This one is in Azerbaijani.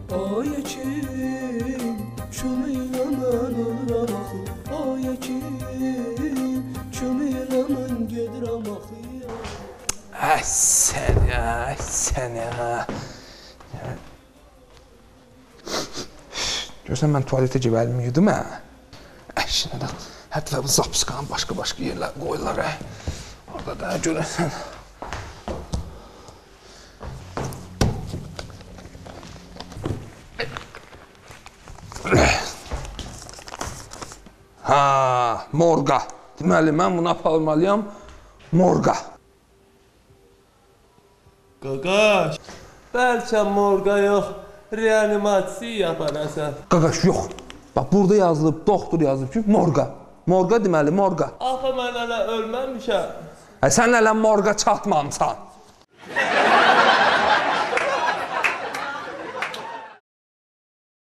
Ay ekim, şunu aman oluram axı. Ay ekim, şunu aman gedirəm axı. Ay sənə. Görsən mən tualetə cibəlimi yudum hə? Əşinə də hətta bu zapskanı başqa yerlər qoyurlar hə? Orada da görəsən. Ha, morqa. Deməli, mən bunu aparmalıyam morqa. Qaqaş, bəlkə morqa yox, reanimasiya yapanasan. Qaqaş, yox. Bax, burada yazılıb, doktor yazılıb ki, morqa. Morqa deməli, morqa. Axı mən hələ ölməmişəm. Sən hələ morqa çatmamısan.